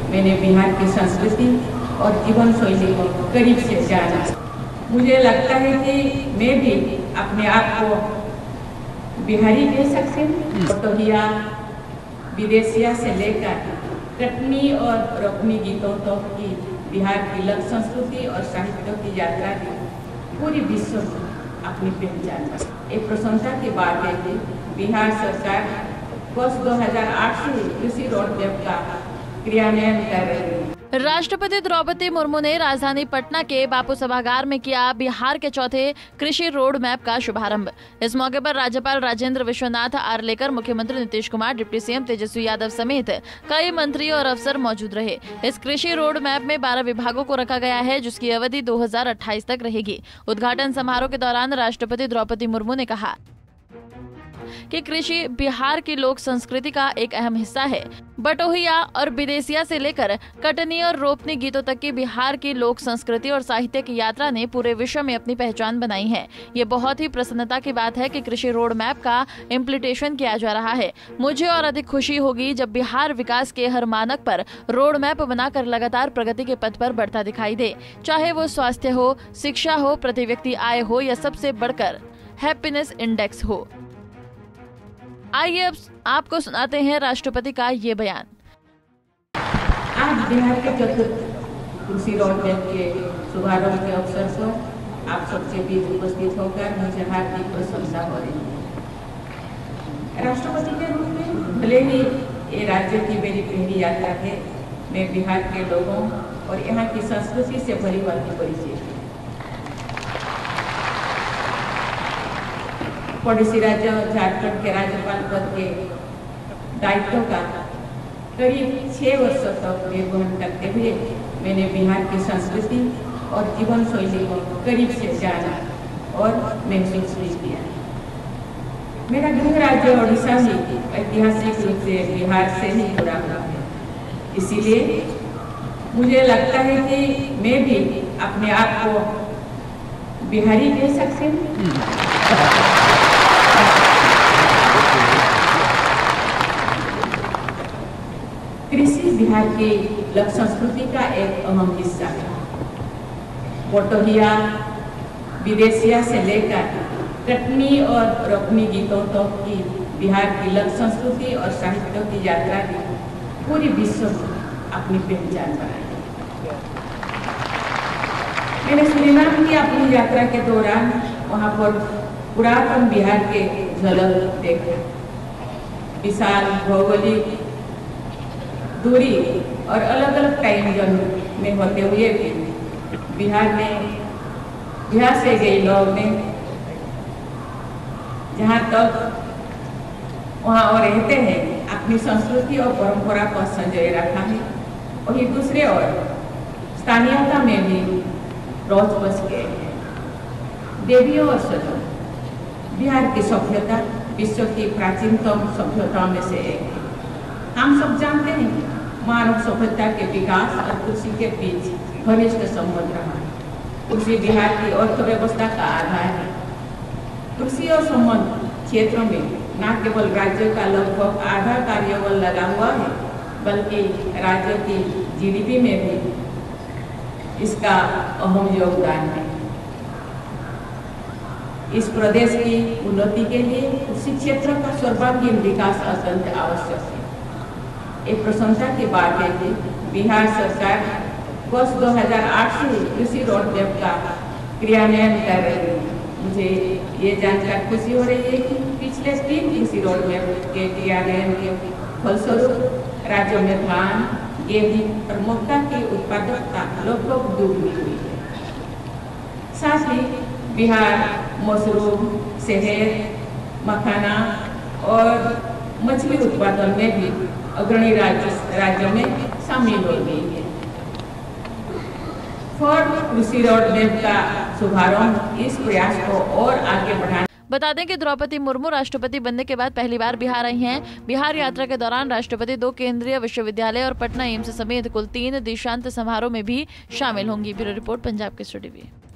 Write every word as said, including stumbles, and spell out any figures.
मैंने बिहार की संस्कृति और जीवन शैली को करीब से जाना। मुझे लगता है कि मैं भी अपने आप को बिहारी कह सकती हूँ। पटोहिया, विदेशिया से लेकर कटनी और रोकनी गीतों तक तो की बिहार की लोक संस्कृति और साहित्य की यात्रा की पूरी विश्व में अपनी पहचान है। एक प्रसन्नता की बात है कि बिहार सरकार वर्ष दो हज़ार आठ से कृषि रोड मैप का क्रियान्वयन कर रही है। राष्ट्रपति द्रौपदी मुर्मू ने राजधानी पटना के बापू सभागार में किया बिहार के चौथे कृषि रोड मैप का शुभारंभ। इस मौके पर राज्यपाल राजेंद्र विश्वनाथ आर्लेकर, मुख्यमंत्री नीतीश कुमार, डिप्टी सीएम तेजस्वी यादव समेत कई मंत्री और अफसर मौजूद रहे। इस कृषि रोड मैप में बारह विभागों को रखा गया है, जिसकी अवधि दो हजार अट्ठाईस तक रहेगी। उद्घाटन समारोह के दौरान राष्ट्रपति द्रौपदी मुर्मू ने कहा कि कृषि बिहार की लोक संस्कृति का एक अहम हिस्सा है। बटोहिया और विदेशिया से लेकर कटनी और रोपनी गीतों तक की बिहार की लोक संस्कृति और साहित्य की यात्रा ने पूरे विश्व में अपनी पहचान बनाई है। ये बहुत ही प्रसन्नता की बात है कि कृषि रोड मैप का इम्प्लीमेंटेशन किया जा रहा है। मुझे और अधिक खुशी होगी जब बिहार विकास के हर मानक पर रोड मैप बनाकर लगातार प्रगति के पथ पर बढ़ता दिखाई दे, चाहे वो स्वास्थ्य हो, शिक्षा हो, प्रति व्यक्ति आय हो या सबसे बढ़कर हैप्पीनेस इंडेक्स हो। आइए अब आपको सुनाते हैं राष्ट्रपति का ये बयान। आज बिहार के चतुर्थ कृषि रोड मैप के शुभारंभ के अवसर पर आप सबके बीच उपस्थित होकर मुझे हार्दिक प्रशंसा हो रही है। राष्ट्रपति के रूप में भले ही ये राज्य की मेरी पहली यात्रा है, मैं बिहार के लोगों और यहाँ की संस्कृति से भली भांति परिचित हूँ। पड़ोसी राज्य झारखंड के राज्यपाल पद के दायित्व का करीब छह वर्षों तक निर्वहन करते हुए मैंने बिहार की संस्कृति और जीवन शैली को करीब से जाना और महसूस भी किया। मेरा गृह राज्य ओडिशा भी ऐतिहासिक रूप से बिहार से ही जुड़ा हुआ है, इसीलिए मुझे लगता है कि मैं भी अपने आप को बिहारी कह सकती हूँ। कृषि बिहार की लोक संस्कृति का एक अहम हिस्सा है। पटोहिया, विदेशिया से लेकर कटनी और रोकनी गीतों तक तो की बिहार की लोक संस्कृति और साहित्य की यात्रा की पूरी विश्व में अपनी पहचान बनाई है। मैंने सुरीनाम की अपनी यात्रा के दौरान वहाँ पर पुरातन बिहार के झलक देखे। विशाल भौगोलिक दूरी और अलग अलग टाइम जोन में होते हुए भी बिहार में बिहार से गए लोग ने जहाँ तक वहाँ और रहते हैं अपनी संस्कृति और परंपरा को संजोए रखा है, वही दूसरे और स्थानीयता में भी रोज बस गए हैं। देवियों और सजों, बिहार की सभ्यता विश्व की प्राचीनतम सभ्यताओं में से एक है। हम सब जानते हैं कि मानव सभ्यता के विकास और कृषि के बीच घनिष्ठ संबंध रहा है। कृषि बिहार की अर्थव्यवस्था का आधार है। कृषि और संबंध क्षेत्रों में न केवल राज्य का लगभग आधा कार्यबल लगा हुआ है, बल्कि राज्य की जीडीपी में भी इसका अहम योगदान है। इस प्रदेश की उन्नति के लिए कृषि क्षेत्र का सर्वांगीण विकास अत्यंत आवश्यक है। एक प्रशंसा की बात है कि बिहार सरकार वर्ष दो हज़ार आठ से कृषि रोड मैप का क्रियान्वयन कर रही है। मुझे ये जानकर खुशी हो रही है कि पिछले तीन कृषि रोड मैप के क्रियान्वयन के फलस्वरूप राज्यों में धान, गेहूं और मक्का की उत्पादकता लगभग दोगुनी हुई है। साथ ही बिहार मशरूम, शहद, मखाना और मछली उत्पादन में भी अग्रणी राज्य राज्यों में शामिल हो गई है। फोर्थ कृषि रोड मैप का शुभारंभ इस प्रयास को और आगे बढ़ाने। बता दें कि द्रौपदी मुर्मू राष्ट्रपति बनने के बाद पहली बार बिहार आई हैं। बिहार यात्रा के दौरान राष्ट्रपति दो केंद्रीय विश्वविद्यालय और पटना एम्स समेत कुल तीन दीक्षांत समारोह में भी शामिल होंगी। Bureau report, Punjab Kesari TV.